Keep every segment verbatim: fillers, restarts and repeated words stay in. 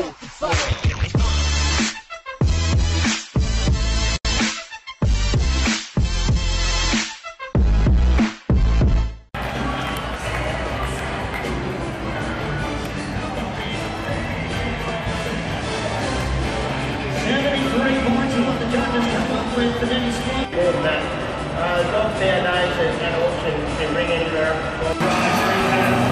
hold the fire. seventy-three points is what the judges come up with for any squad. More than that. Uh, dog fair days and, and auction can bring anywhere up to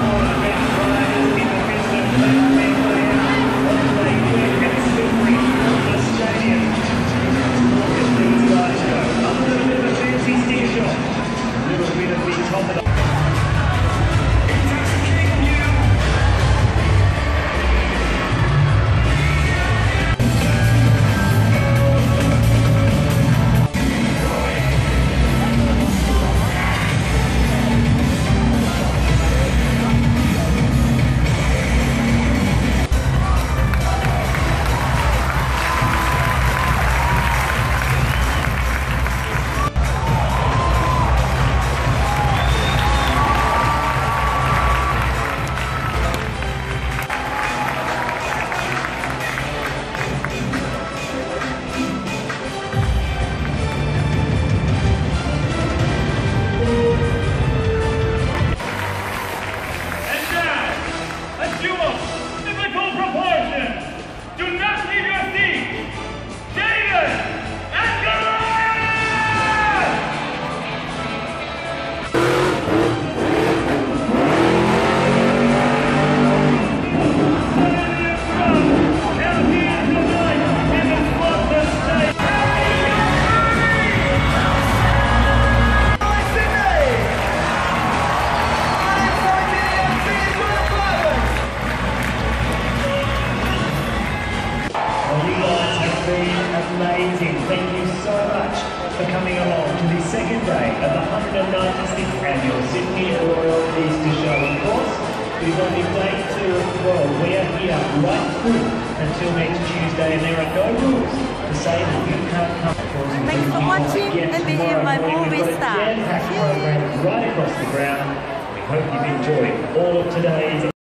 Amazing. Thank you so much for coming along to the second day of the one hundred ninety-sixth Annual Sydney Royal Easter Show. Of course, we've only day two of twelve. We are here right through until next Tuesday, and there are no rules to say that you can't come. Thanks for watching and being my movie star. Program right across the ground. We hope you've enjoyed all of today's